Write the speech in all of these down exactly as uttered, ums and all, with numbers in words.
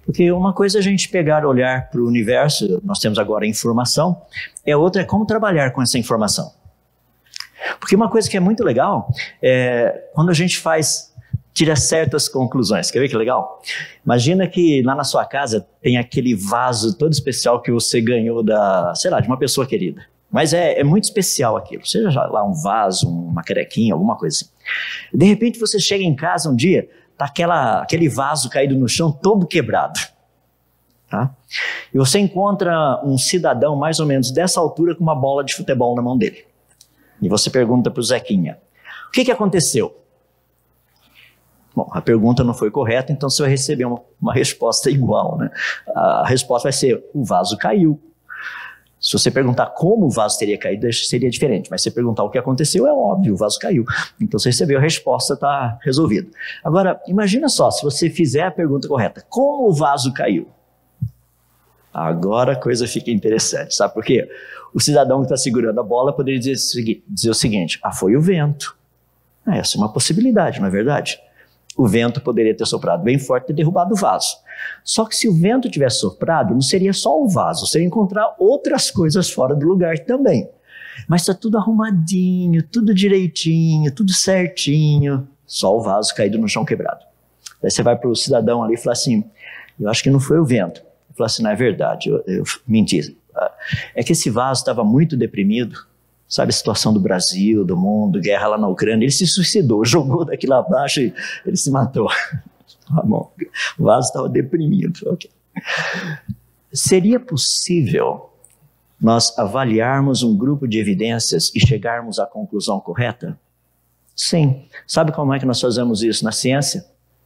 Porque uma coisa é a gente pegar, olhar para o universo, nós temos agora a informação, e a outra é como trabalhar com essa informação. Porque uma coisa que é muito legal é quando a gente faz, tira certas conclusões. Quer ver que legal? Imagina que lá na sua casa tem aquele vaso todo especial que você ganhou da, sei lá, de uma pessoa querida. Mas é, é muito especial aquilo. Seja lá um vaso, uma carequinha, alguma coisa assim. De repente você chega em casa um dia, tá aquela, aquele vaso caído no chão todo quebrado. Tá? E você encontra um cidadão mais ou menos dessa altura com uma bola de futebol na mão dele. E você pergunta para o Zequinha, o que, que aconteceu? Bom, a pergunta não foi correta, então você vai receber uma, uma resposta igual, né? A resposta vai ser, o vaso caiu. Se você perguntar como o vaso teria caído, seria diferente. Mas se você perguntar o que aconteceu, é óbvio, o vaso caiu. Então você recebeu a resposta, está resolvido. Agora, imagina só, se você fizer a pergunta correta, como o vaso caiu? Agora a coisa fica interessante, sabe por quê? O cidadão que está segurando a bola poderia dizer, dizer o seguinte, ah, foi o vento. Ah, essa é uma possibilidade, não é verdade? O vento poderia ter soprado bem forte e ter derrubado o vaso. Só que se o vento tivesse soprado, não seria só o vaso, você ia encontrar outras coisas fora do lugar também. Mas está tudo arrumadinho, tudo direitinho, tudo certinho, só o vaso caído no chão quebrado. Daí você vai para o cidadão ali e fala assim, eu acho que não foi o vento. Ele fala assim, não é verdade, eu, eu menti. É que esse vaso estava muito deprimido. Sabe a situação do Brasil, do mundo, guerra lá na Ucrânia, ele se suicidou, jogou daqui lá abaixo e ele se matou. Tá bom, o vaso estava deprimido. Okay. Seria possível nós avaliarmos um grupo de evidências e chegarmos à conclusão correta? Sim. Sabe como é que nós fazemos isso na ciência?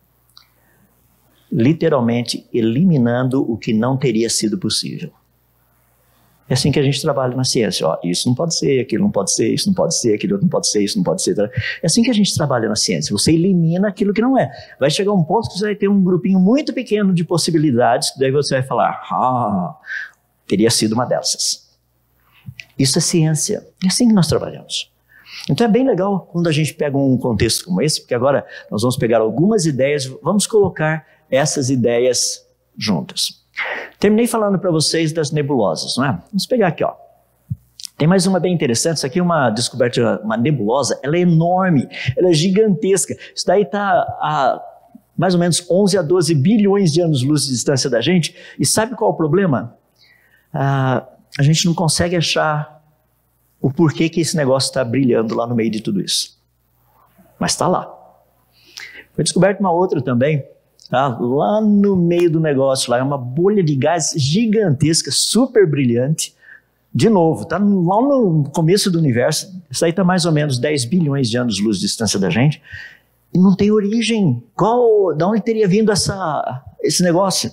Literalmente eliminando o que não teria sido possível. É assim que a gente trabalha na ciência. Ó, isso não pode ser, aquilo não pode ser, isso não pode ser, aquilo não pode ser, isso não pode ser. É assim que a gente trabalha na ciência. Você elimina aquilo que não é. Vai chegar um ponto que você vai ter um grupinho muito pequeno de possibilidades, que daí você vai falar, ah, teria sido uma dessas. Isso é ciência. É assim que nós trabalhamos. Então é bem legal quando a gente pega um contexto como esse, porque agora nós vamos pegar algumas ideias, vamos colocar essas ideias juntas. Terminei falando para vocês das nebulosas, não é? Vamos pegar aqui, ó. Tem mais uma bem interessante, isso aqui é uma descoberta, uma nebulosa, ela é enorme, ela é gigantesca. Isso daí está a mais ou menos onze a doze bilhões de anos-luz de distância da gente. E sabe qual é o problema? Ah, a gente não consegue achar o porquê que esse negócio está brilhando lá no meio de tudo isso. Mas está lá. Foi descoberta uma outra também, tá? Lá no meio do negócio, lá é uma bolha de gás gigantesca, super brilhante. De novo, está lá no começo do universo, isso aí está mais ou menos dez bilhões de anos-luz de distância da gente, e não tem origem. Qual, de onde teria vindo essa, esse negócio?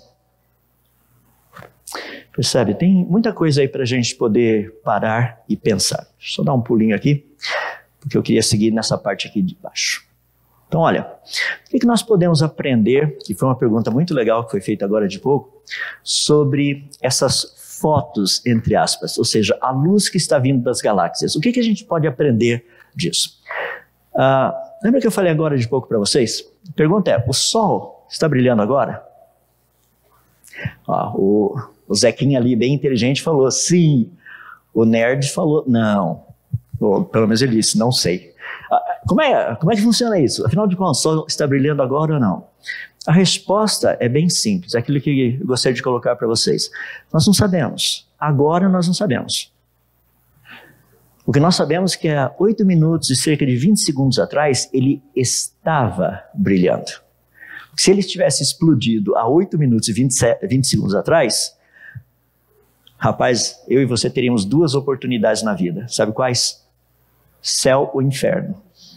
Percebe? Tem muita coisa aí para a gente poder parar e pensar. Deixa eu só dar um pulinho aqui, porque eu queria seguir nessa parte aqui de baixo. Então, olha, o que, que nós podemos aprender, que foi uma pergunta muito legal que foi feita agora de pouco, sobre essas fotos, entre aspas, ou seja, a luz que está vindo das galáxias. O que, que a gente pode aprender disso? Ah, lembra que eu falei agora de pouco para vocês? A pergunta é, o Sol está brilhando agora? Ah, o, o Zequinha ali, bem inteligente, falou sim. O nerd falou não. Ou, pelo menos ele disse, não sei. Como é, como é que funciona isso? Afinal de contas, o Sol está brilhando agora ou não? A resposta é bem simples, é aquilo que eu gostaria de colocar para vocês. Nós não sabemos. Agora nós não sabemos. O que nós sabemos é que há oito minutos e cerca de vinte segundos atrás, ele estava brilhando. Se ele tivesse explodido há oito minutos e vinte segundos atrás, rapaz, eu e você teríamos duas oportunidades na vida. Sabe quais? Céu ou inferno.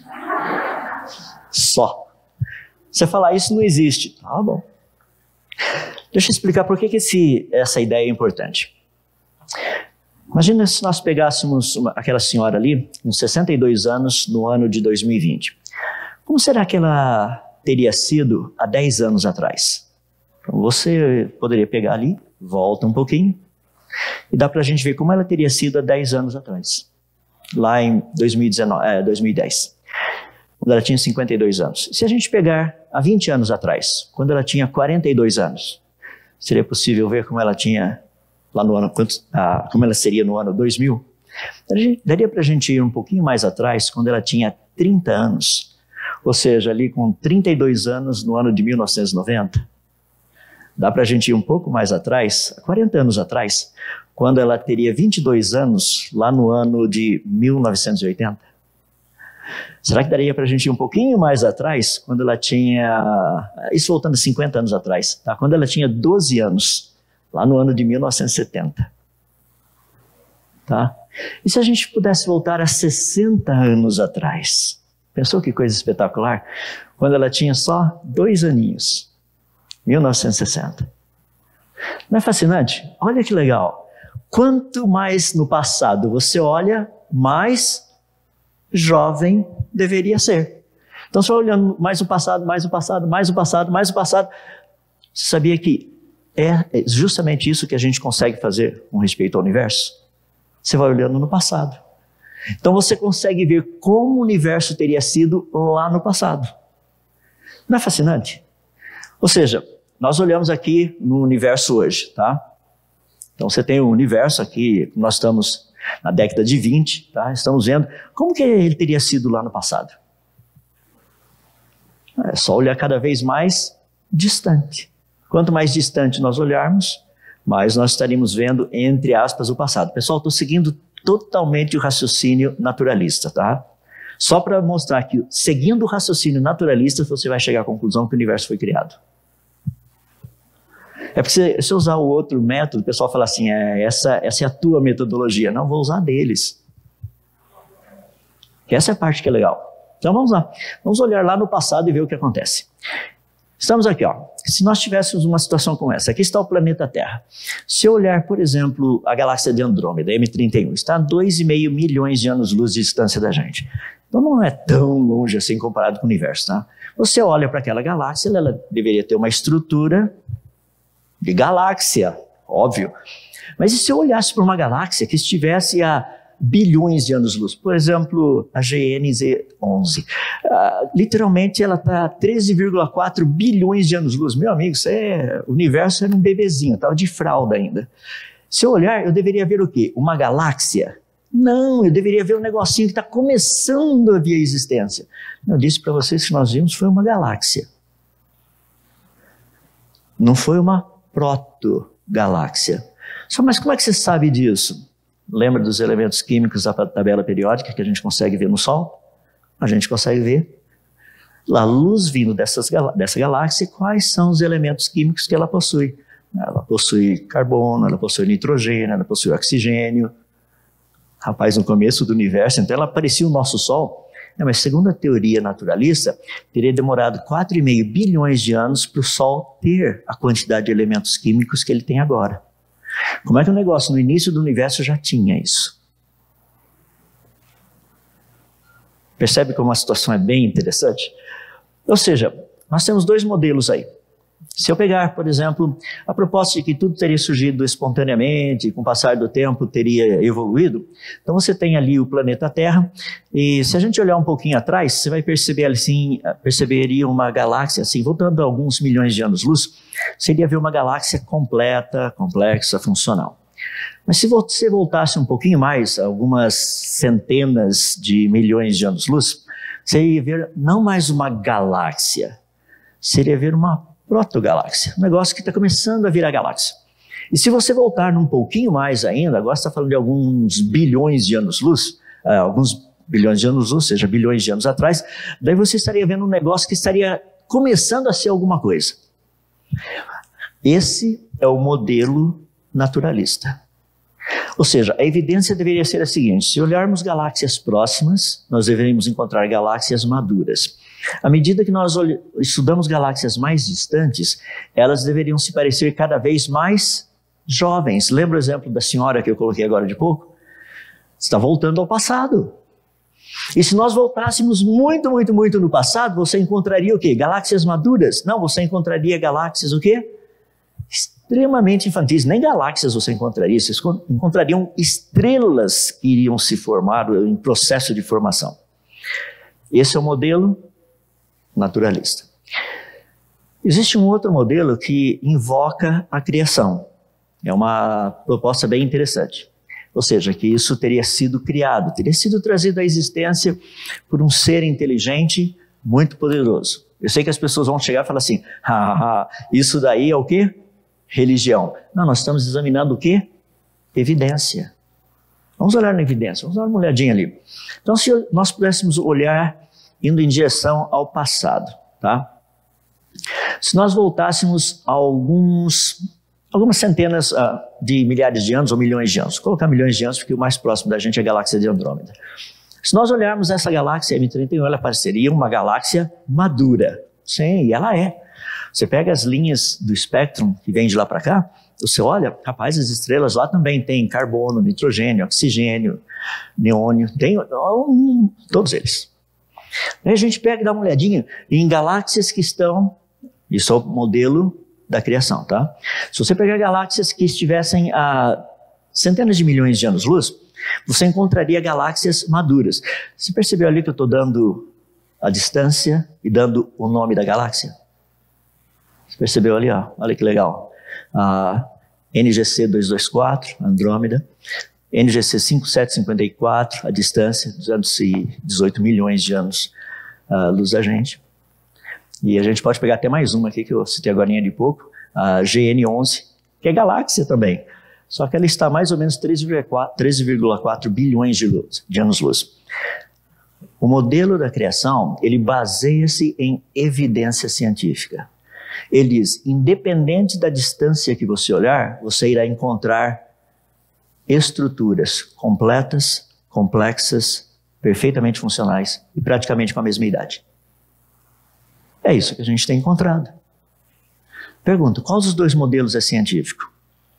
Só. Você falar isso não existe. Tá bom. Deixa eu explicar por que, que esse, essa ideia é importante. Imagina se nós pegássemos uma, aquela senhora ali, com sessenta e dois anos, no ano de dois mil e vinte. Como será que ela teria sido há dez anos atrás? Então você poderia pegar ali, volta um pouquinho, e dá para a gente ver como ela teria sido há dez anos atrás. Lá em dois mil e dezenove, é, dois mil e dez, quando ela tinha cinquenta e dois anos. Se a gente pegar há vinte anos atrás, quando ela tinha quarenta e dois anos, Seria possível ver como ela tinha lá no ano, ah, como ela seria no ano dois mil? Daria para a gente ir um pouquinho mais atrás, quando ela tinha trinta anos, ou seja, ali com trinta e dois anos no ano de mil novecentos e noventa. Dá para a gente ir um pouco mais atrás, quarenta anos atrás, quando ela teria vinte e dois anos, lá no ano de mil novecentos e oitenta. Será que daria para a gente ir um pouquinho mais atrás, quando ela tinha, isso voltando cinquenta anos atrás, tá? Quando ela tinha doze anos, lá no ano de mil novecentos e setenta. Tá? E se a gente pudesse voltar a sessenta anos atrás? Pensou que coisa espetacular? Quando ela tinha só dois aninhos, mil novecentos e sessenta. Não é fascinante? Olha que legal. Quanto mais no passado você olha, mais jovem deveria ser. Então, só olhando mais o passado, mais o passado, mais o passado, mais o passado, você sabia que é justamente isso que a gente consegue fazer com respeito ao universo? Você vai olhando no passado. Então você consegue ver como o universo teria sido lá no passado. Não é fascinante? Ou seja, nós olhamos aqui no universo hoje, tá? Então você tem o universo aqui, nós estamos na década de vinte, tá? Estamos vendo como que ele teria sido lá no passado. É só olhar cada vez mais distante. Quanto mais distante nós olharmos, mais nós estaríamos vendo, entre aspas, o passado. Pessoal, estou seguindo totalmente o raciocínio naturalista, tá? Só para mostrar que, seguindo o raciocínio naturalista, você vai chegar à conclusão que o universo foi criado. É porque se, se eu usar o outro método, o pessoal fala assim, é, essa, essa é a tua metodologia. Não, vou usar deles. Que essa é a parte que é legal. Então vamos lá. Vamos olhar lá no passado e ver o que acontece. Estamos aqui, ó. Se nós tivéssemos uma situação como essa, aqui está o planeta Terra. Se eu olhar, por exemplo, a galáxia de Andrômeda, M trinta e um, está a dois vírgula cinco milhões de anos-luz de distância da gente. Então não é tão longe assim comparado com o universo, tá? Você olha para aquela galáxia, ela deveria ter uma estrutura de galáxia, óbvio. Mas e se eu olhasse para uma galáxia que estivesse a bilhões de anos-luz? Por exemplo, a G N Z onze. Uh, literalmente ela está a treze vírgula quatro bilhões de anos-luz. Meu amigo, isso é, o universo era um bebezinho, estava de fralda ainda. Se eu olhar, eu deveria ver o quê? Uma galáxia? Não, eu deveria ver um negocinho que está começando a vir a existência. Eu disse para vocês que nós vimos foi uma galáxia. Não foi uma proto-galáxia. Só, mas como é que você sabe disso? Lembra dos elementos químicos da tabela periódica que a gente consegue ver no Sol? A gente consegue ver a luz vindo dessas, dessa galáxia, quais são os elementos químicos que ela possui. Ela possui carbono, ela possui nitrogênio, ela possui oxigênio. Rapaz, no começo do universo, então ela parecia o nosso Sol. Não, mas segundo a teoria naturalista, teria demorado quatro vírgula cinco bilhões de anos para o Sol ter a quantidade de elementos químicos que ele tem agora. Como é que o negócio no início do universo já tinha isso? Percebe como a situação é bem interessante? Ou seja, nós temos dois modelos aí. Se eu pegar, por exemplo, a proposta de que tudo teria surgido espontaneamente, com o passar do tempo teria evoluído, então você tem ali o planeta Terra, e se a gente olhar um pouquinho atrás, você vai perceber assim, perceberia uma galáxia, assim, voltando a alguns milhões de anos-luz, seria ver uma galáxia completa, complexa, funcional. Mas se você voltasse um pouquinho mais, algumas centenas de milhões de anos-luz, você ia ver não mais uma galáxia, seria ver uma protogaláxia, um negócio que está começando a virar galáxia. E se você voltar um pouquinho mais ainda, agora você está falando de alguns bilhões de anos-luz, uh, alguns bilhões de anos-luz, ou seja, bilhões de anos atrás, daí você estaria vendo um negócio que estaria começando a ser alguma coisa. Esse é o modelo naturalista. Ou seja, a evidência deveria ser a seguinte: se olharmos galáxias próximas, nós deveríamos encontrar galáxias maduras. À medida que nós estudamos galáxias mais distantes, elas deveriam se parecer cada vez mais jovens. Lembra o exemplo da senhora que eu coloquei agora de pouco? Está voltando ao passado. E se nós voltássemos muito, muito, muito no passado, você encontraria o quê? Galáxias maduras? Não, você encontraria galáxias o quê? Extremamente infantis. Nem galáxias você encontraria, vocês encontrariam estrelas que iriam se formar em processo de formação. Esse é o modelo naturalista. Existe um outro modelo que invoca a criação. É uma proposta bem interessante. Ou seja, que isso teria sido criado, teria sido trazido à existência por um ser inteligente muito poderoso. Eu sei que as pessoas vão chegar e falar assim, ah, isso daí é o quê? Religião. Não, nós estamos examinando o quê? Evidência. Vamos olhar na evidência, vamos dar uma olhadinha ali. Então, se nós pudéssemos olhar indo em direção ao passado, tá? Se nós voltássemos a alguns, algumas centenas uh, de milhares de anos ou milhões de anos, vou colocar milhões de anos porque o mais próximo da gente é a galáxia de Andrômeda. Se nós olharmos essa galáxia M trinta e um, ela pareceria uma galáxia madura. Sim, e ela é. Você pega as linhas do espectro que vem de lá para cá, você olha, rapaz, as estrelas lá também tem carbono, nitrogênio, oxigênio, neônio, tem um, todos eles. Aí a gente pega e dá uma olhadinha em galáxias que estão, isso é o modelo da criação, tá? Se você pegar galáxias que estivessem a centenas de milhões de anos-luz, você encontraria galáxias maduras. Você percebeu ali que eu estou dando a distância e dando o nome da galáxia? Você percebeu ali, ó? Olha que legal. A N G C duzentos e vinte e quatro, Andrômeda, N G C cinco mil setecentos e cinquenta e quatro, a distância, duzentos e dezoito milhões de anos uh, luz da gente. E a gente pode pegar até mais uma aqui, que eu citei agora de pouco, a G N onze, que é galáxia também. Só que ela está a mais ou menos treze vírgula quatro bilhões de, luz, de anos-luz. O modelo da criação, ele baseia-se em evidência científica. Ele diz, independente da distância que você olhar, você irá encontrar estruturas completas, complexas, perfeitamente funcionais e praticamente com a mesma idade. É isso que a gente tem encontrado. Pergunta, qual dos dois modelos é científico?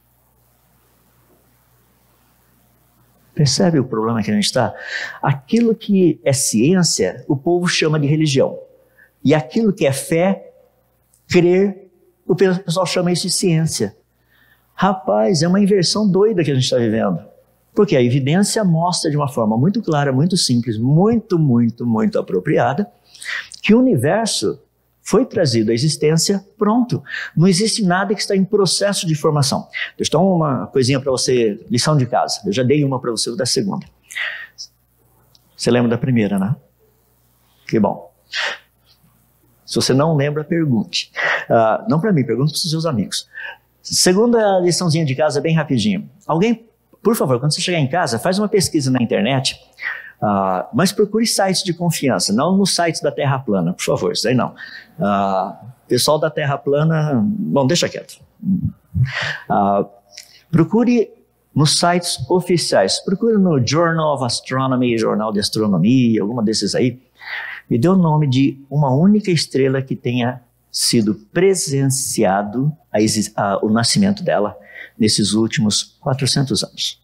Percebe o problema que a gente está? Aquilo que é ciência, o povo chama de religião. E aquilo que é fé, crer, o pessoal chama isso de ciência. Rapaz, é uma inversão doida que a gente está vivendo. Porque a evidência mostra de uma forma muito clara, muito simples, muito, muito, muito apropriada, que o universo foi trazido à existência pronto. Não existe nada que está em processo de formação. Deixa eu dar uma coisinha para você, lição de casa. Eu já dei uma para você, vou dar a segunda. Você lembra da primeira, né? Que bom. Se você não lembra, pergunte. Uh, não para mim, pergunte para os seus amigos. Segunda liçãozinha de casa, bem rapidinho. Alguém, por favor, quando você chegar em casa, faz uma pesquisa na internet, uh, mas procure sites de confiança, não nos sites da Terra plana, por favor, isso aí não. Uh, pessoal da Terra plana, bom, deixa quieto. Uh, procure nos sites oficiais, procure no Journal of Astronomy, Jornal de Astronomia, alguma desses aí, e dê o nome de uma única estrela que tenha sido presenciado a, a, o nascimento dela nesses últimos quatrocentos anos.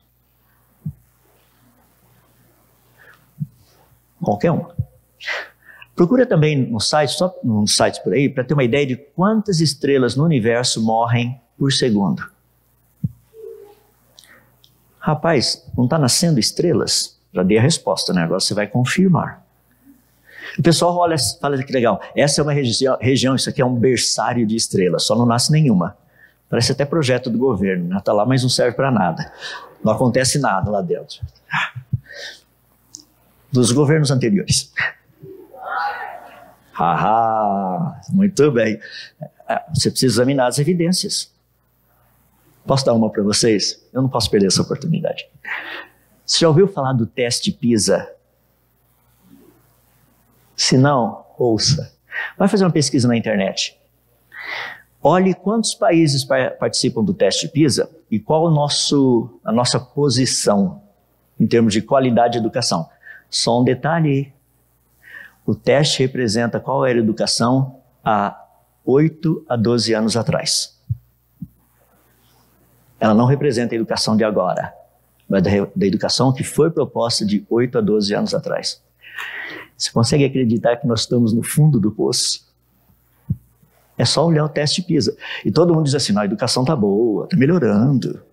Qualquer uma. Procura também no site, só nos sites por aí, para ter uma ideia de quantas estrelas no universo morrem por segundo. Rapaz, não está nascendo estrelas? Já dei a resposta, né? Agora você vai confirmar. O pessoal olha, fala que legal, essa é uma região, região, isso aqui é um berçário de estrelas, só não nasce nenhuma. Parece até projeto do governo, né? Está lá, mas não serve para nada. Não acontece nada lá dentro. Dos governos anteriores. Haha, muito bem. Você precisa examinar as evidências. Posso dar uma para vocês? Eu não posso perder essa oportunidade. Você já ouviu falar do teste PISA? Se não, ouça. Vai fazer uma pesquisa na internet. Olhe quantos países participam do teste PISA e qual o nosso, a nossa posição em termos de qualidade de educação. Só um detalhe aí. O teste representa qual era a educação há oito a doze anos atrás. Ela não representa a educação de agora, mas da, da educação que foi proposta de oito a doze anos atrás. Você consegue acreditar que nós estamos no fundo do poço? É só olhar o teste PISA. E todo mundo diz assim, não, a educação está boa, está melhorando.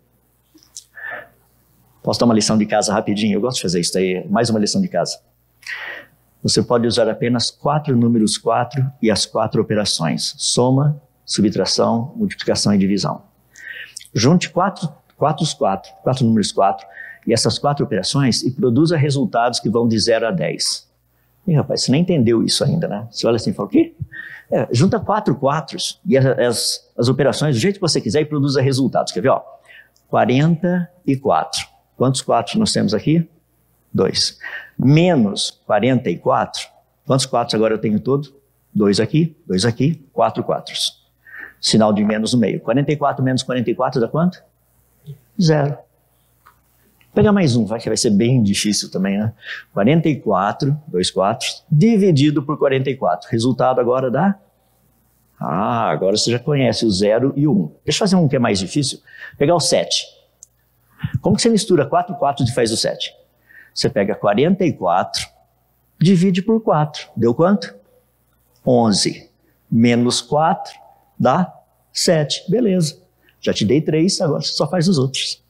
Posso dar uma lição de casa rapidinho? Eu gosto de fazer isso aí, mais uma lição de casa. você pode usar apenas quatro números quatro e as quatro operações: soma, subtração, multiplicação e divisão. Junte quatro, quatro, quatro, quatro números quatro e essas quatro operações e produza resultados que vão de zero a dez. E, rapaz, você nem entendeu isso ainda, né? Você olha assim e fala, o quê? É, junta quatro quatros e as, as, as operações do jeito que você quiser e produza resultados. Quer ver? Ó? quarenta e quatro. Quantos quatro nós temos aqui? dois. Menos quarenta e quatro. Quantos quatro agora eu tenho todo? dois aqui, dois aqui, quatro quatros. Sinal de menos no meio. quarenta e quatro menos quarenta e quatro dá quanto? Zero. Vou pegar mais um, vai que vai ser bem difícil também, né? quarenta e quatro, dois quatros, dividido por quarenta e quatro. Resultado agora dá? Ah, agora você já conhece o zero e o um. Deixa eu fazer um que é mais difícil. Pegar o sete. Como que você mistura quatro quatros e faz o sete? Você pega quarenta e quatro, divide por quatro. Deu quanto? onze. Menos quatro dá sete. Beleza. Já te dei três, agora você só faz os outros.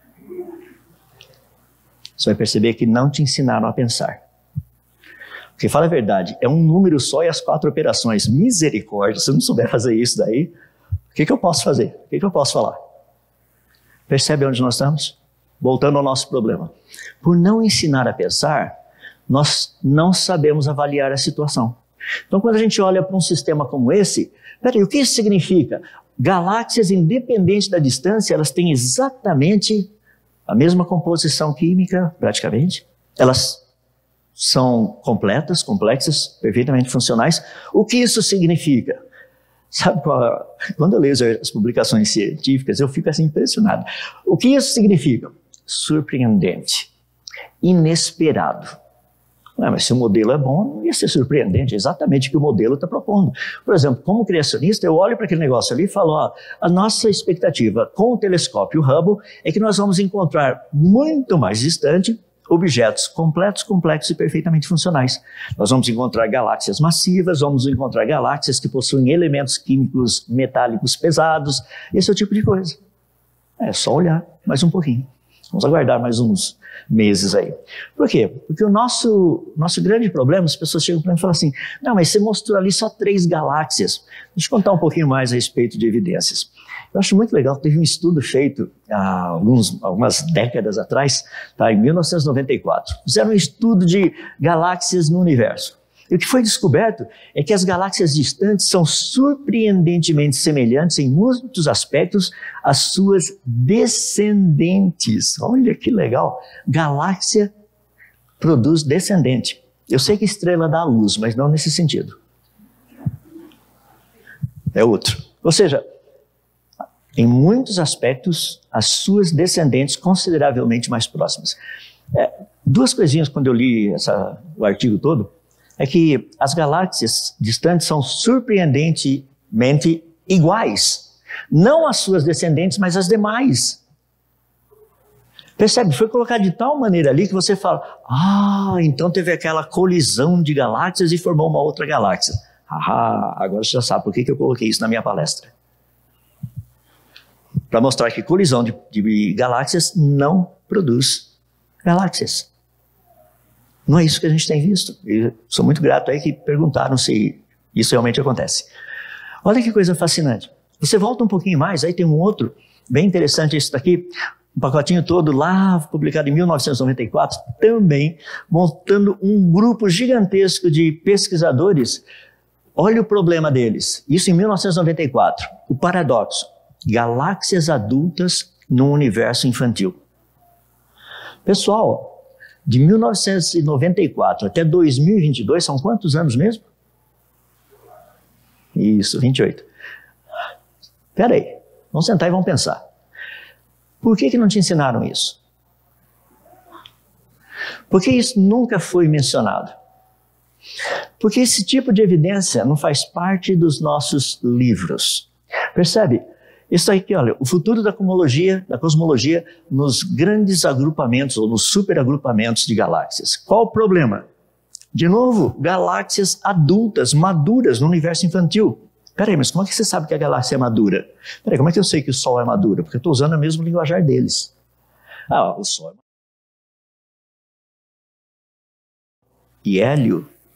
Você vai perceber que não te ensinaram a pensar. Porque, fala a verdade, é um número só e as quatro operações. Misericórdia, se eu não souber fazer isso daí, o que, que eu posso fazer? O que, que eu posso falar? Percebe onde nós estamos? Voltando ao nosso problema. Por não ensinar a pensar, nós não sabemos avaliar a situação. Então, quando a gente olha para um sistema como esse, peraí, o que isso significa? Galáxias, independente da distância, elas têm exatamente a mesma composição química, praticamente. Elas são completas, complexas, perfeitamente funcionais. O que isso significa? Sabe qual, quando eu leio as publicações científicas, eu fico assim impressionado. O que isso significa? Surpreendente, inesperado. Ah, mas se o modelo é bom, não ia ser surpreendente, é exatamente o que o modelo está propondo. Por exemplo, como criacionista, eu olho para aquele negócio ali e falo, ó, a nossa expectativa com o telescópio Hubble é que nós vamos encontrar muito mais distante objetos completos, complexos e perfeitamente funcionais. Nós vamos encontrar galáxias massivas, vamos encontrar galáxias que possuem elementos químicos metálicos pesados, esse é o tipo de coisa. É só olhar mais um pouquinho. Vamos aguardar mais uns meses aí. Por quê? Porque o nosso, nosso grande problema, as pessoas chegam para mim e falam assim, não, mas você mostrou ali só três galáxias. Deixa eu contar um pouquinho mais a respeito de evidências. Eu acho muito legal, teve um estudo feito há alguns, algumas décadas atrás, tá, em mil novecentos e noventa e quatro. Fizeram um estudo de galáxias no universo. E o que foi descoberto é que as galáxias distantes são surpreendentemente semelhantes em muitos aspectos às suas descendentes. Olha que legal! Galáxia produz descendente. Eu sei que estrela dá luz, mas não nesse sentido. É outro. Ou seja, em muitos aspectos, as suas descendentes consideravelmente mais próximas. É, duas coisinhas quando eu li essa, o artigo todo, é que as galáxias distantes são surpreendentemente iguais. Não as suas descendentes, mas as demais. Percebe? Foi colocado de tal maneira ali que você fala, ah, então teve aquela colisão de galáxias e formou uma outra galáxia. Ah, agora você já sabe por que eu coloquei isso na minha palestra. Para mostrar que colisão de, de galáxias não produz galáxias. Não é isso que a gente tem visto. Eu sou muito grato aí que perguntaram se isso realmente acontece. Olha que coisa fascinante. Você volta um pouquinho mais, aí tem um outro, bem interessante esse daqui, um pacotinho todo lá, publicado em mil novecentos e noventa e quatro, também montando um grupo gigantesco de pesquisadores. Olha o problema deles. Isso em mil novecentos e noventa e quatro. O paradoxo. Galáxias adultas num universo infantil. Pessoal, de mil novecentos e noventa e quatro até dois mil e vinte e dois, são quantos anos mesmo? Isso, vinte e oito. Espera aí, vamos sentar e vamos pensar. Por que que não te ensinaram isso? Por que isso nunca foi mencionado? Porque esse tipo de evidência não faz parte dos nossos livros. Percebe? Isso aqui, olha, o futuro da cosmologia, da cosmologia nos grandes agrupamentos ou nos superagrupamentos de galáxias. Qual o problema? De novo, galáxias adultas, maduras no universo infantil. Peraí, mas como é que você sabe que a galáxia é madura? Peraí, como é que eu sei que o Sol é maduro? Porque eu estou usando o mesmo linguajar deles. Ah, o Sol é maduro. E hélio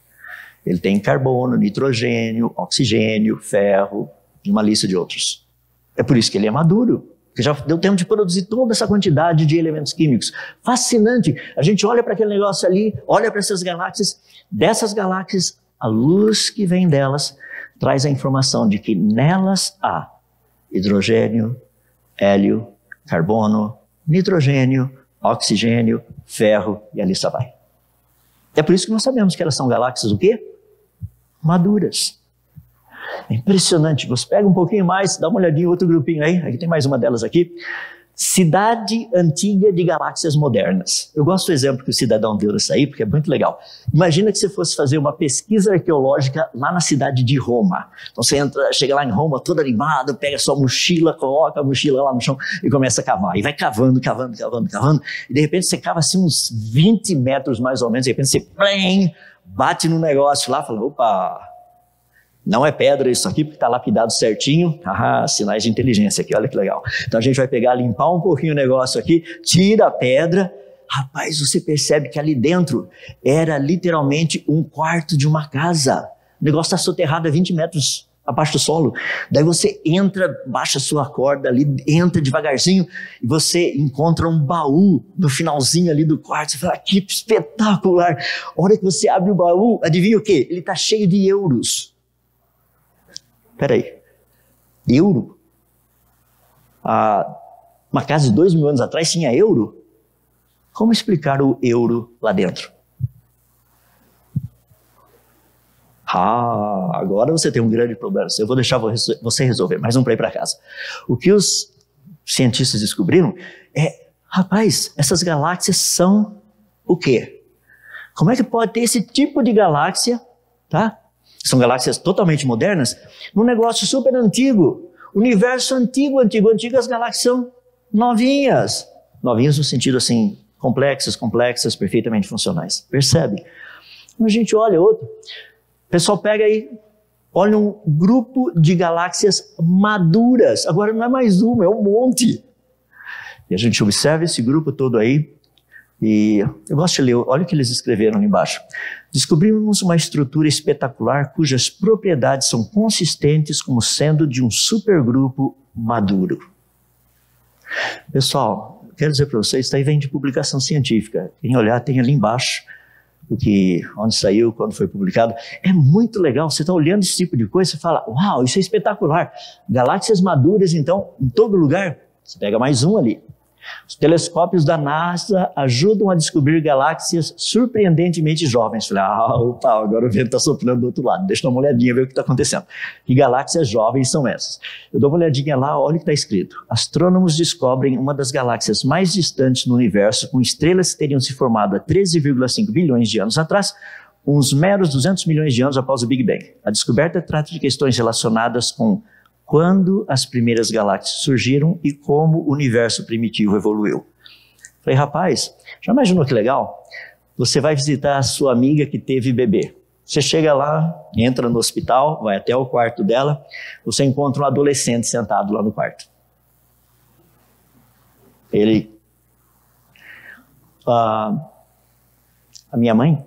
Ele tem carbono, nitrogênio, oxigênio, ferro e uma lista de outros. É por isso que ele é maduro, porque já deu tempo de produzir toda essa quantidade de elementos químicos. Fascinante! A gente olha para aquele negócio ali, olha para essas galáxias, dessas galáxias, a luz que vem delas traz a informação de que nelas há hidrogênio, hélio, carbono, nitrogênio, oxigênio, ferro e a lista vai. É por isso que nós sabemos que elas são galáxias o quê? Maduras. É impressionante. Você pega um pouquinho mais, dá uma olhadinha em outro grupinho aí. Aqui tem mais uma delas aqui. Cidade antiga de galáxias modernas. Eu gosto do exemplo que o cidadão deu dessa aí, porque é muito legal. Imagina que você fosse fazer uma pesquisa arqueológica lá na cidade de Roma. Então você entra, chega lá em Roma todo animado, pega sua mochila, coloca a mochila lá no chão e começa a cavar. E vai cavando, cavando, cavando, cavando. E de repente você cava assim uns vinte metros mais ou menos. De repente você plim, bate no negócio lá e fala, opa... Não é pedra isso aqui, porque está lapidado certinho. Ah, sinais de inteligência aqui, olha que legal. Então a gente vai pegar, limpar um pouquinho o negócio aqui, tira a pedra. Rapaz, você percebe que ali dentro era literalmente um quarto de uma casa. O negócio está soterrado a vinte metros abaixo do solo. Daí você entra, baixa a sua corda ali, entra devagarzinho e você encontra um baú no finalzinho ali do quarto. Você fala, que espetacular. A hora que você abre o baú, adivinha o quê? Ele está cheio de euros. Peraí, euro? Ah, uma casa de dois mil anos atrás tinha euro? Como explicar o euro lá dentro? Ah, agora você tem um grande problema. Eu vou deixar você resolver, mas não para ir para casa. O que os cientistas descobriram é, rapaz, essas galáxias são o quê? Como é que pode ter esse tipo de galáxia, tá? São galáxias totalmente modernas, num negócio super antigo, universo antigo, antigo, antigo, as galáxias são novinhas. Novinhas no sentido assim, complexas, complexas, perfeitamente funcionais. Percebe? Quando a gente olha outro, o pessoal pega aí, olha um grupo de galáxias maduras. Agora não é mais uma, é um monte. E a gente observa esse grupo todo aí, e eu gosto de ler, olha o que eles escreveram ali embaixo. Descobrimos uma estrutura espetacular cujas propriedades são consistentes como sendo de um supergrupo maduro. Pessoal, quero dizer para vocês, isso aí vem de publicação científica. Quem olhar tem ali embaixo, o que, onde saiu, quando foi publicado. É muito legal, você está olhando esse tipo de coisa, você fala, uau, isso é espetacular. Galáxias maduras, então, em todo lugar. Você pega mais um ali. Os telescópios da NASA ajudam a descobrir galáxias surpreendentemente jovens. Falei, ah, opa, agora o vento está soprando do outro lado. Deixa eu dar uma olhadinha, ver o que está acontecendo. Que galáxias jovens são essas? Eu dou uma olhadinha lá, olha o que está escrito. Astrônomos descobrem uma das galáxias mais distantes no universo, com estrelas que teriam se formado há treze vírgula cinco bilhões de anos atrás, uns meros duzentos milhões de anos após o Big Bang. A descoberta trata de questões relacionadas com quando as primeiras galáxias surgiram e como o universo primitivo evoluiu. Falei, rapaz, já imaginou que legal? Você vai visitar a sua amiga que teve bebê. Você chega lá, entra no hospital, vai até o quarto dela, você encontra um adolescente sentado lá no quarto. Ele... Ah, a minha mãe?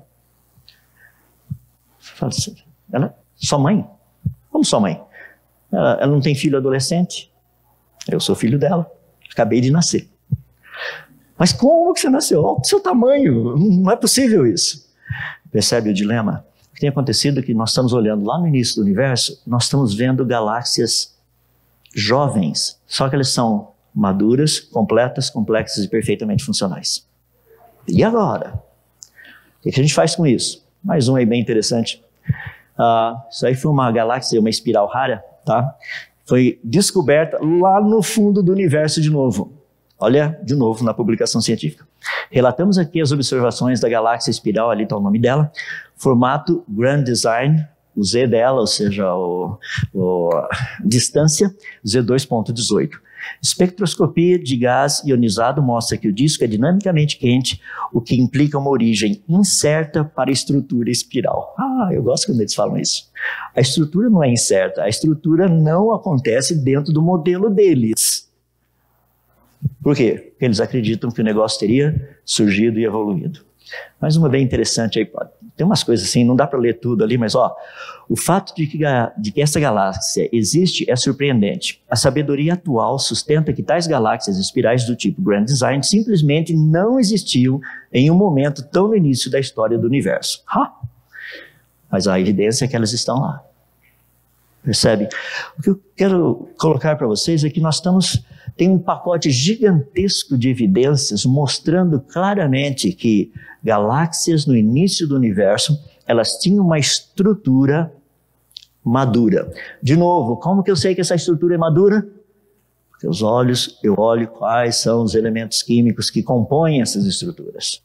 Fala assim, ela, sua mãe? Como sua mãe? Ela, ela não tem filho adolescente? Eu sou filho dela, acabei de nascer. Mas como que você nasceu? Olha o seu tamanho, não é possível isso. Percebe o dilema? O que tem acontecido é que nós estamos olhando lá no início do universo, nós estamos vendo galáxias jovens, só que elas são maduras, completas, complexas e perfeitamente funcionais. E agora? O que a gente faz com isso? Mais um aí bem interessante. Uh, isso aí foi uma galáxia, uma espiral rara, tá? Foi descoberta lá no fundo do universo de novo. Olha, de novo, na publicação científica. Relatamos aqui as observações da galáxia espiral, ali está o nome dela. Formato Grand Design, o Z dela, ou seja, o, o, a distância, Z dois ponto dezoito. Espectroscopia de gás ionizado mostra que o disco é dinamicamente quente, o que implica uma origem incerta para a estrutura espiral. Ah, eu gosto quando eles falam isso. A estrutura não é incerta, a estrutura não acontece dentro do modelo deles. Por quê? Porque eles acreditam que o negócio teria surgido e evoluído. Mais uma bem interessante aí, tem umas coisas assim, não dá para ler tudo ali, mas ó, o fato de que, de que essa galáxia existe é surpreendente. A sabedoria atual sustenta que tais galáxias espirais do tipo Grand Design simplesmente não existiam em um momento tão no início da história do universo. Ha! Mas a evidência é que elas estão lá. Percebe? O que eu quero colocar para vocês é que nós estamos, tem um pacote gigantesco de evidências mostrando claramente que galáxias no início do universo, elas tinham uma estrutura madura. De novo, como que eu sei que essa estrutura é madura? Porque os olhos, eu olho quais são os elementos químicos que compõem essas estruturas.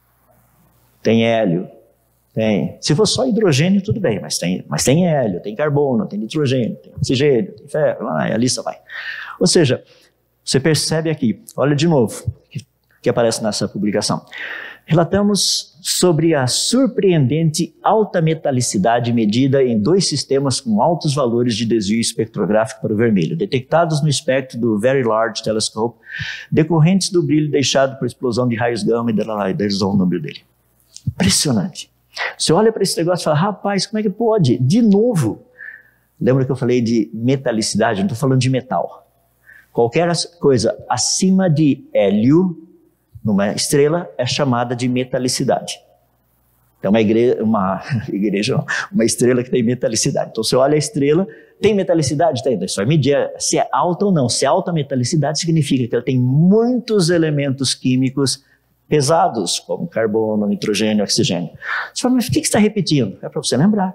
Tem hélio. Tem. Se for só hidrogênio, tudo bem, mas tem, mas tem hélio, tem carbono, tem nitrogênio, tem oxigênio, tem ferro, lá, a lista vai. Ou seja, você percebe aqui, olha de novo, que, que aparece nessa publicação. Relatamos sobre a surpreendente alta metalicidade medida em dois sistemas com altos valores de desvio espectrográfico para o vermelho, detectados no espectro do Very Large Telescope, decorrentes do brilho deixado por explosão de raios gama e da eles o número dele. Impressionante. Você olha para esse negócio e fala, rapaz, como é que pode? De novo, lembra que eu falei de metalicidade? Não estou falando de metal. Qualquer coisa acima de hélio, numa estrela, é chamada de metalicidade. É uma igreja, uma igreja não, uma estrela que tem metalicidade. Então você olha a estrela, tem metalicidade? Tem. Então você vai medir se é alta ou não. Se é alta metalicidade, significa que ela tem muitos elementos químicos pesados, como carbono, nitrogênio, oxigênio. Você fala, mas o que você está repetindo? É para você lembrar.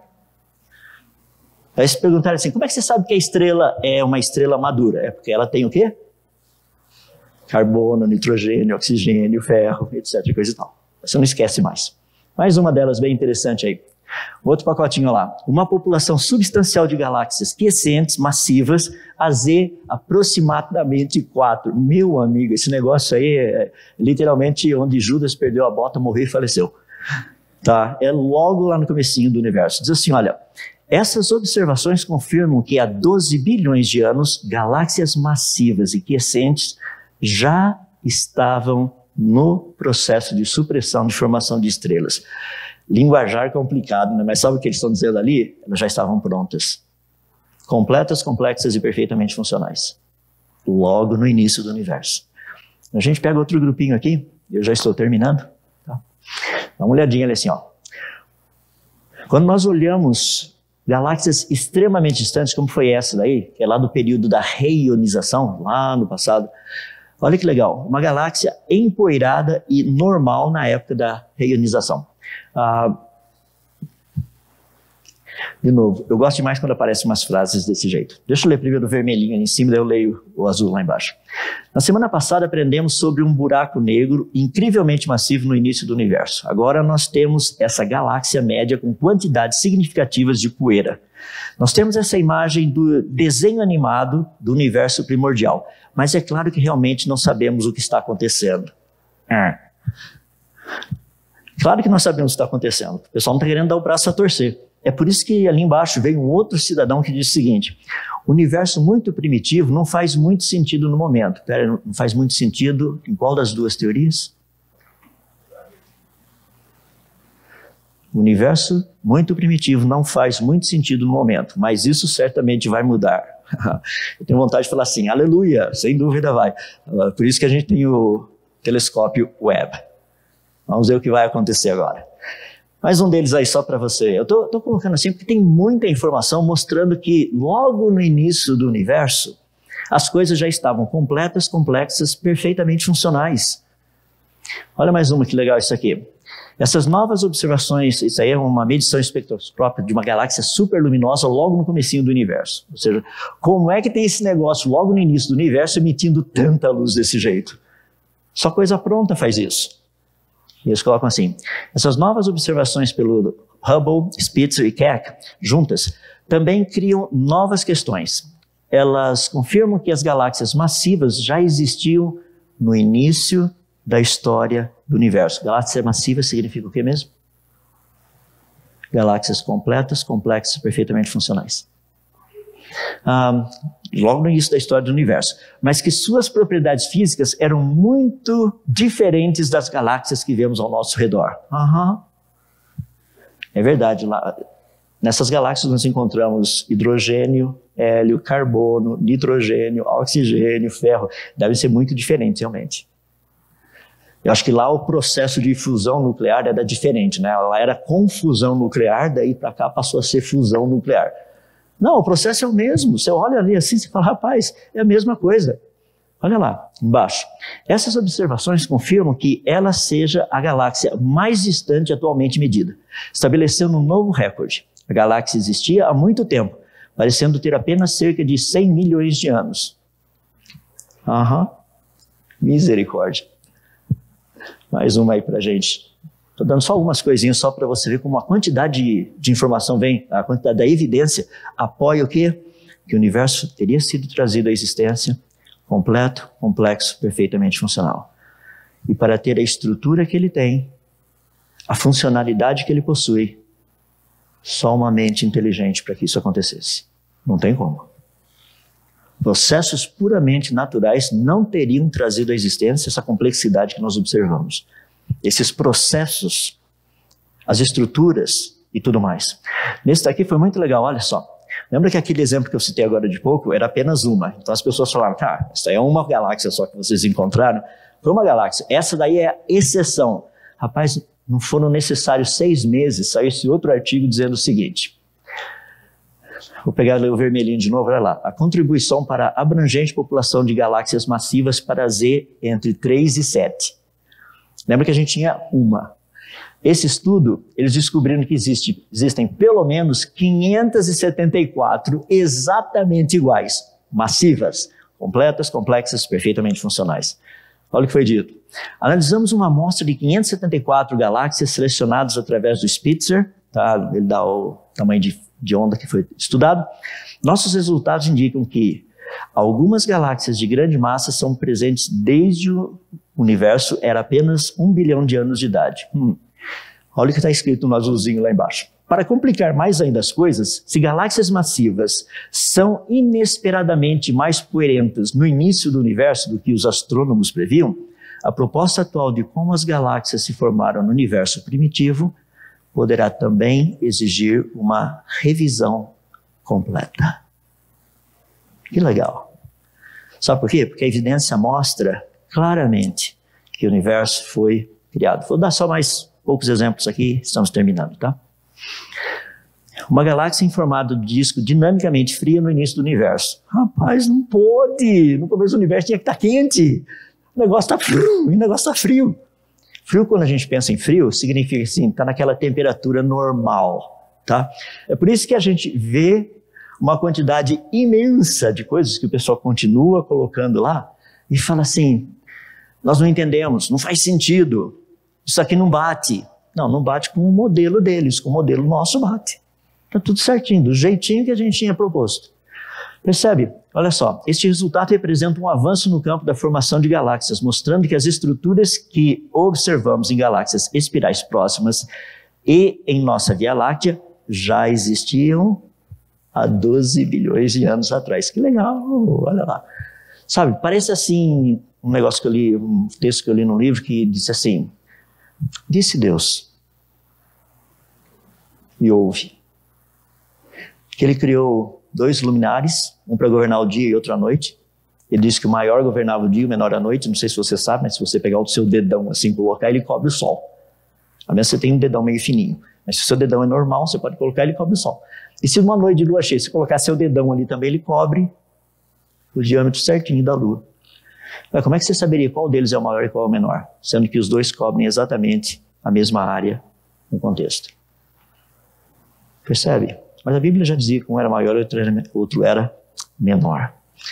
Aí se perguntarem assim, como é que você sabe que a estrela é uma estrela madura? É porque ela tem o quê? Carbono, nitrogênio, oxigênio, ferro, etcétera, coisa e tal. Você não esquece mais. Mais uma delas bem interessante aí. Outro pacotinho lá. Uma população substancial de galáxias quiescentes, massivas, a Z aproximadamente quatro. Meu amigo, esse negócio aí é literalmente onde Judas perdeu a bota, morreu e faleceu. Tá? É logo lá no comecinho do universo. Diz assim, olha, essas observações confirmam que há doze bilhões de anos, galáxias massivas e quiescentes já estavam no processo de supressão de formação de estrelas. Linguajar complicado, né? Mas sabe o que eles estão dizendo ali? Elas já estavam prontas. Completas, complexas e perfeitamente funcionais. Logo no início do universo. A gente pega outro grupinho aqui, eu já estou terminando. Tá? Dá uma olhadinha ali assim, ó. Quando nós olhamos galáxias extremamente distantes, como foi essa daí, que é lá do período da reionização, lá no passado, olha que legal, uma galáxia empoeirada e normal na época da reionização. Ah, de novo, eu gosto demais quando aparecem umas frases desse jeito. Deixa eu ler primeiro o vermelhinho ali em cima, daí eu leio o azul lá embaixo. Na semana passada aprendemos sobre um buraco negro incrivelmente massivo no início do universo. Agora nós temos essa galáxia média com quantidades significativas de poeira. Nós temos essa imagem do desenho animado do universo primordial, mas é claro que realmente não sabemos o que está acontecendo. É. Claro que nós sabemos o que está acontecendo. O pessoal não está querendo dar o braço a torcer. É por isso que ali embaixo veio um outro cidadão que diz o seguinte, o universo muito primitivo não faz muito sentido no momento. Pera, não faz muito sentido em qual das duas teorias? O universo muito primitivo não faz muito sentido no momento, mas isso certamente vai mudar. Eu tenho vontade de falar assim, aleluia, sem dúvida vai. Por isso que a gente tem o telescópio Webb. Vamos ver o que vai acontecer agora. Mais um deles aí só para você. Eu estou colocando assim porque tem muita informação mostrando que logo no início do universo, as coisas já estavam completas, complexas, perfeitamente funcionais. Olha mais uma que legal isso aqui. Essas novas observações, isso aí é uma medição espectroscópica de uma galáxia superluminosa logo no comecinho do universo. Ou seja, como é que tem esse negócio logo no início do universo emitindo tanta luz desse jeito? Só coisa pronta faz isso. E eles colocam assim, essas novas observações pelo Hubble, Spitzer e Keck, juntas, também criam novas questões. Elas confirmam que as galáxias massivas já existiam no início da história do universo. Galáxia massiva significa o que mesmo? Galáxias completas, complexas, perfeitamente funcionais. Ah, logo no início da história do universo, mas que suas propriedades físicas eram muito diferentes das galáxias que vemos ao nosso redor. Uhum. É verdade, lá, nessas galáxias nós encontramos hidrogênio, hélio, carbono, nitrogênio, oxigênio, ferro. Devem ser muito diferentes, realmente. Eu acho que lá o processo de fusão nuclear era diferente, né? Lá era confusão nuclear, daí para cá passou a ser fusão nuclear. Não, o processo é o mesmo. Você olha ali assim e fala, rapaz, é a mesma coisa. Olha lá, embaixo. Essas observações confirmam que ela seja a galáxia mais distante atualmente medida, estabelecendo um novo recorde. A galáxia existia há muito tempo, parecendo ter apenas cerca de cem milhões de anos. Aham, uhum. Misericórdia. Mais uma aí pra gente. Estou dando só algumas coisinhas só para você ver como a quantidade de, de informação vem, a quantidade da evidência apoia o quê? Que o universo teria sido trazido à existência completo, complexo, perfeitamente funcional. E para ter a estrutura que ele tem, a funcionalidade que ele possui, só uma mente inteligente para que isso acontecesse. Não tem como. Processos puramente naturais não teriam trazido à existência essa complexidade que nós observamos. Esses processos, as estruturas e tudo mais. Nesse daqui foi muito legal, olha só. Lembra que aquele exemplo que eu citei agora de pouco era apenas uma. Então as pessoas falaram, tá, essa é uma galáxia só que vocês encontraram. Foi uma galáxia. Essa daí é a exceção. Rapaz, não foram necessários seis meses, saiu esse outro artigo dizendo o seguinte. Vou pegar o vermelhinho de novo, olha lá. A contribuição para a abrangente população de galáxias massivas para Z entre três e sete. Lembra que a gente tinha uma. Esse estudo, eles descobriram que existe, existem pelo menos quinhentas e setenta e quatro exatamente iguais, massivas, completas, complexas, perfeitamente funcionais. Olha o que foi dito. Analisamos uma amostra de quinhentas e setenta e quatro galáxias selecionadas através do Spitzer, tá? Ele dá o tamanho de, de onda que foi estudado. Nossos resultados indicam que algumas galáxias de grande massa são presentes desde o universo era apenas um bilhão de anos de idade. Hum. Olha o que está escrito no azulzinho lá embaixo. Para complicar mais ainda as coisas, se galáxias massivas são inesperadamente mais poerentas no início do universo do que os astrônomos previam, a proposta atual de como as galáxias se formaram no universo primitivo poderá também exigir uma revisão completa. Que legal. Sabe por quê? Porque a evidência mostra claramente que o universo foi criado. Vou dar só mais poucos exemplos aqui, estamos terminando, tá? Uma galáxia em formato de disco dinamicamente fria no início do universo. Rapaz, não pode! No começo do universo tinha que estar quente. O negócio está frio, o negócio está frio. Frio, quando a gente pensa em frio, significa assim, está naquela temperatura normal, tá? É por isso que a gente vê uma quantidade imensa de coisas que o pessoal continua colocando lá e fala assim, nós não entendemos, não faz sentido, isso aqui não bate. Não, não bate com o modelo deles, com o modelo nosso bate. Está tudo certinho, do jeitinho que a gente tinha proposto. Percebe? Olha só, este resultado representa um avanço no campo da formação de galáxias, mostrando que as estruturas que observamos em galáxias espirais próximas e em nossa Via Láctea já existiam há doze bilhões de anos atrás. Que legal, olha lá. Sabe, parece assim, um negócio que eu li, um texto que eu li num livro que disse assim, disse Deus, e ouve, que ele criou dois luminares, um para governar o dia e outro à noite. Ele disse que o maior governava o dia e o menor à noite, não sei se você sabe, mas se você pegar o seu dedão assim, colocar, ele cobre o sol. A menos que você tenha um dedão meio fininho, mas se o seu dedão é normal, você pode colocar, ele cobre o sol. E se uma noite de lua cheia, se colocar seu dedão ali também, ele cobre o diâmetro certinho da lua. Mas como é que você saberia qual deles é o maior e qual é o menor? Sendo que os dois cobrem exatamente a mesma área no contexto. Percebe? Mas a Bíblia já dizia que um era maior e o outro era menor.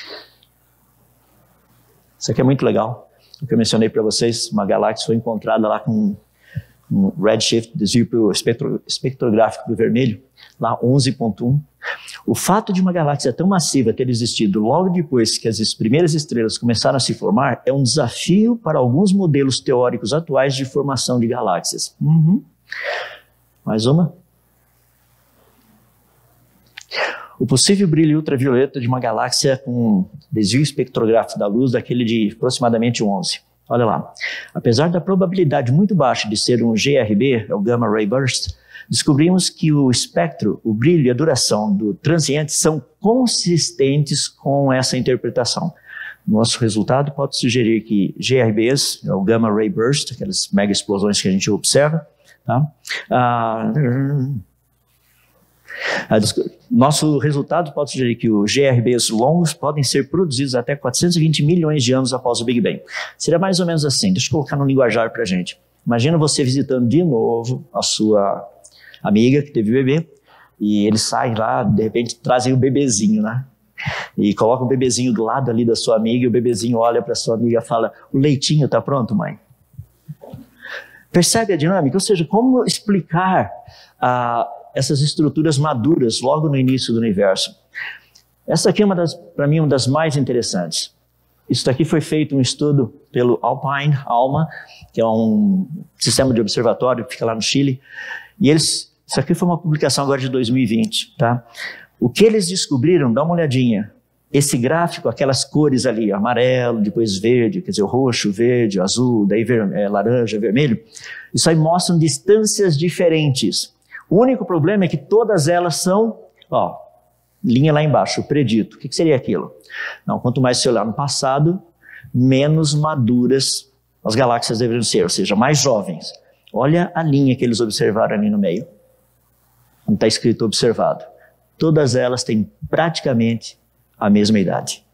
Isso aqui é muito legal. O que eu mencionei para vocês, uma galáxia foi encontrada lá com um redshift, desvio para o espectro, espectrográfico do vermelho, lá onze ponto um. O fato de uma galáxia tão massiva ter existido logo depois que as primeiras estrelas começaram a se formar é um desafio para alguns modelos teóricos atuais de formação de galáxias. Uhum. Mais uma. o possível brilho ultravioleta de uma galáxia com desvio espectrográfico da luz daquele de aproximadamente onze. Olha lá. Apesar da probabilidade muito baixa de ser um G R B, é o Gamma Ray Burst, descobrimos que o espectro, o brilho e a duração do transiente são consistentes com essa interpretação. Nosso resultado pode sugerir que G R Bs, é o Gamma Ray Burst, aquelas mega explosões que a gente observa, tá? Ah, nosso resultado pode sugerir que os G R Bs longos podem ser produzidos até quatrocentos e vinte milhões de anos após o Big Bang. Seria mais ou menos assim, deixa eu colocar no linguajar para a gente. Imagina você visitando de novo a sua amiga que teve bebê, e eles saem lá, de repente trazem o bebezinho, né? E colocam o bebezinho do lado ali da sua amiga, e o bebezinho olha para sua amiga e fala, o leitinho está pronto, mãe? Percebe a dinâmica? Ou seja, como explicar a... essas estruturas maduras logo no início do universo? Essa aqui é, para mim, uma das mais interessantes. Isso daqui foi feito um estudo pelo Alpine ALMA, que é um sistema de observatório que fica lá no Chile. E eles, isso aqui foi uma publicação agora de dois mil e vinte. Tá? O que eles descobriram, dá uma olhadinha. Esse gráfico, aquelas cores ali, amarelo, depois verde, quer dizer, o roxo, verde, azul, daí ver, é, laranja, vermelho. Isso aí mostram distâncias diferentes. O único problema é que todas elas são, ó, linha lá embaixo, predito. O que, que seria aquilo? Não, quanto mais você olhar no passado, menos maduras as galáxias deveriam ser, ou seja, mais jovens. Olha a linha que eles observaram ali no meio. Não está escrito observado. Todas elas têm praticamente a mesma idade.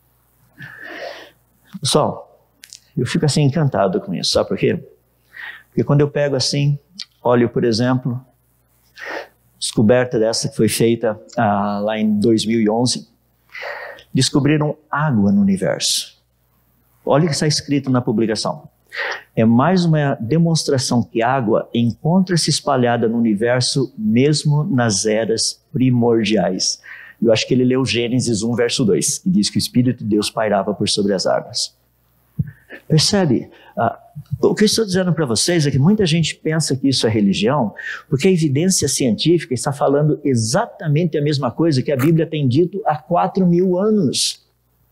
Pessoal, eu fico assim encantado com isso, sabe por quê? Porque quando eu pego assim, olho, por exemplo, descoberta dessa que foi feita ah, lá em dois mil e onze, descobriram água no universo. Olha o que está escrito na publicação. É mais uma demonstração que a água encontra-se espalhada no universo mesmo nas eras primordiais. Eu acho que ele leu Gênesis um, verso dois, que diz que o Espírito de Deus pairava por sobre as águas. Percebe? Ah, o que eu estou dizendo para vocês é que muita gente pensa que isso é religião, porque a evidência científica está falando exatamente a mesma coisa que a Bíblia tem dito há quatro mil anos.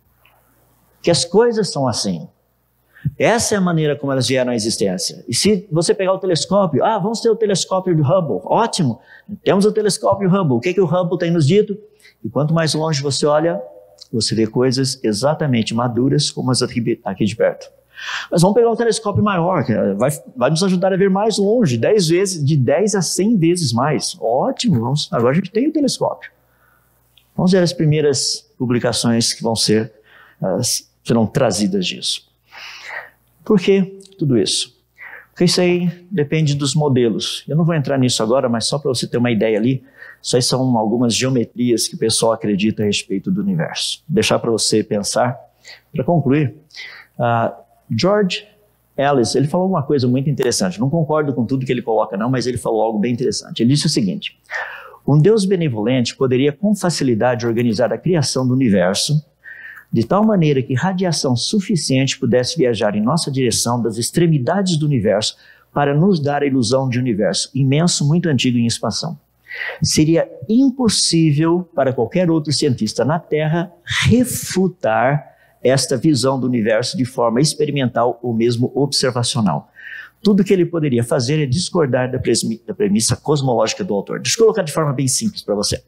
Que as coisas são assim. Essa é a maneira como elas vieram à existência. E se você pegar o telescópio, ah, vamos ter o telescópio do Hubble, ótimo, temos o telescópio Hubble. O que, que o Hubble tem nos dito? E quanto mais longe você olha, você vê coisas exatamente maduras como as aqui, aqui de perto. Mas vamos pegar um telescópio maior, que vai, vai nos ajudar a ver mais longe, dez vezes, de dez a cem vezes mais. Ótimo, vamos, agora a gente tem o telescópio. Vamos ver as primeiras publicações que vão ser, as, serão trazidas disso. Por que tudo isso? Porque isso aí depende dos modelos. Eu não vou entrar nisso agora, mas só para você ter uma ideia ali, isso aí são algumas geometrias que o pessoal acredita a respeito do universo. Vou deixar para você pensar. Para concluir, uh, George Ellis, ele falou uma coisa muito interessante. Não concordo com tudo que ele coloca não, mas ele falou algo bem interessante. Ele disse o seguinte: um Deus benevolente poderia com facilidade organizar a criação do universo de tal maneira que radiação suficiente pudesse viajar em nossa direção das extremidades do universo para nos dar a ilusão de um universo imenso, muito antigo em expansão. Seria impossível para qualquer outro cientista na Terra refutar esta visão do universo de forma experimental ou mesmo observacional. Tudo que ele poderia fazer é discordar da premissa cosmológica do autor. Deixa eu colocar de forma bem simples para você.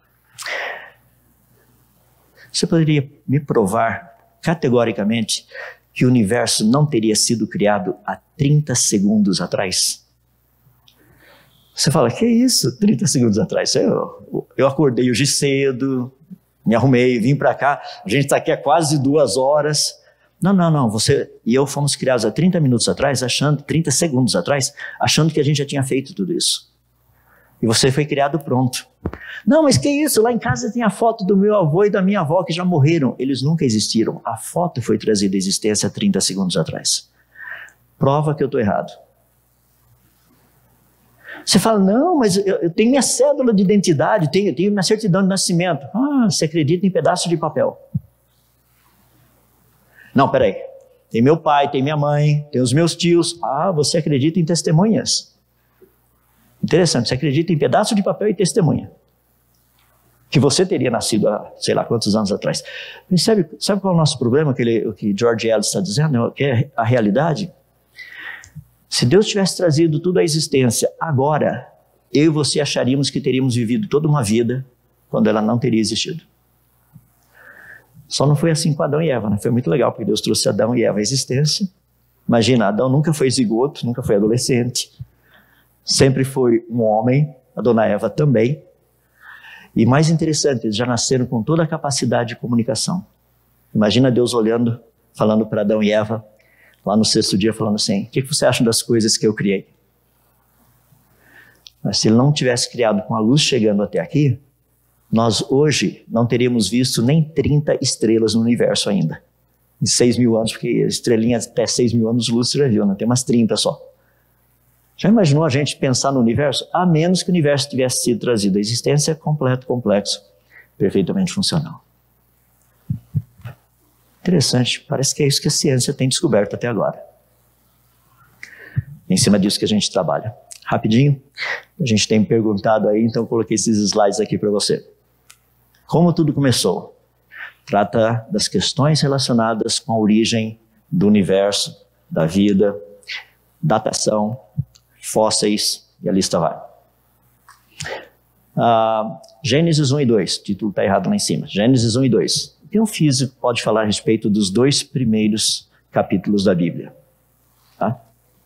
Você poderia me provar categoricamente que o universo não teria sido criado há trinta segundos atrás? Você fala, que isso, trinta segundos atrás? Eu, eu acordei hoje cedo, me arrumei, vim para cá, a gente está aqui há quase duas horas. Não, não, não, você e eu fomos criados há trinta minutos atrás, achando, trinta segundos atrás, achando que a gente já tinha feito tudo isso. E você foi criado pronto. Não, mas que isso? Lá em casa tem a foto do meu avô e da minha avó que já morreram. Eles nunca existiram. A foto foi trazida à existência há trinta segundos atrás. Prova que eu estou errado. Você fala, não, mas eu, eu tenho minha cédula de identidade, tenho, tenho minha certidão de nascimento. Ah, você acredita em pedaço de papel. Não, peraí. Tem meu pai, tem minha mãe, tem os meus tios. Ah, você acredita em testemunhas. Interessante, você acredita em pedaço de papel e testemunha. que você teria nascido há sei lá quantos anos atrás. E sabe, sabe qual é o nosso problema, que ele, o que George Ellis está dizendo, que é a realidade? Se Deus tivesse trazido tudo à existência agora, eu e você acharíamos que teríamos vivido toda uma vida quando ela não teria existido. Só não foi assim com Adão e Eva, né? Foi muito legal, porque Deus trouxe Adão e Eva à existência. Imagina, Adão nunca foi zigoto, nunca foi adolescente, sempre foi um homem, a dona Eva também. E mais interessante, eles já nasceram com toda a capacidade de comunicação. Imagina Deus olhando, falando para Adão e Eva, lá no sexto dia, falando assim, o que você acha das coisas que eu criei? Mas se ele não tivesse criado com a luz chegando até aqui, nós hoje não teríamos visto nem trinta estrelas no universo ainda. Em seis mil anos, porque estrelinhas até seis mil anos de luz você já viu, né? Tem umas trinta só. Já imaginou a gente pensar no universo? A menos que o universo tivesse sido trazido à existência, completo, complexo, perfeitamente funcional. Interessante, parece que é isso que a ciência tem descoberto até agora. Em cima disso que a gente trabalha. Rapidinho, a gente tem perguntado aí, então eu coloquei esses slides aqui para você. Como tudo começou? Trata das questões relacionadas com a origem do universo, da vida, datação, fósseis, e a lista vai. Ah, Gênesis um e dois, o título está errado lá em cima. Gênesis um e dois. O que um físico pode falar a respeito dos dois primeiros capítulos da Bíblia? Tá?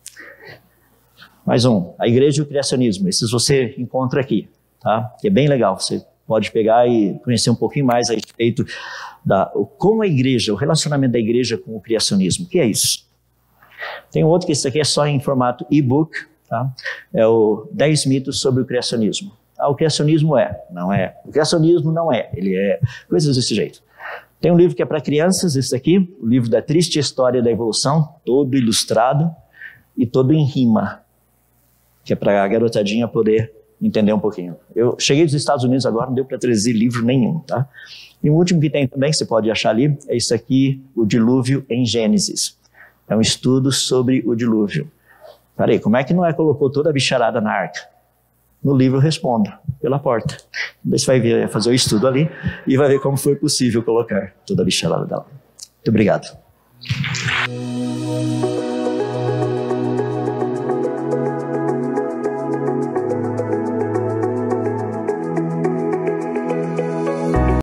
Mais um, a igreja e o criacionismo. Esses você encontra aqui, tá? Que é bem legal, você pode pegar e conhecer um pouquinho mais a respeito da como a igreja, o relacionamento da igreja com o criacionismo. O que é isso? Tem um outro que esse aqui é só em formato e-book, tá? É o dez mitos sobre o criacionismo. Ah, o criacionismo é, não é. O criacionismo não é, ele é coisas desse jeito. Tem um livro que é para crianças, esse aqui, o livro da triste história da evolução, todo ilustrado e todo em rima, que é para a garotadinha poder entender um pouquinho. Eu cheguei dos Estados Unidos agora, não deu para trazer livro nenhum, tá? E o último que tem também, que você pode achar ali, é isso aqui, o dilúvio em Gênesis. É um estudo sobre o dilúvio. Peraí, como é que Noé colocou toda a bicharada na arca? No livro eu respondo, pela porta. Daí você vai ver, vai fazer o estudo ali e vai ver como foi possível colocar toda a bicharada dela. Muito obrigado.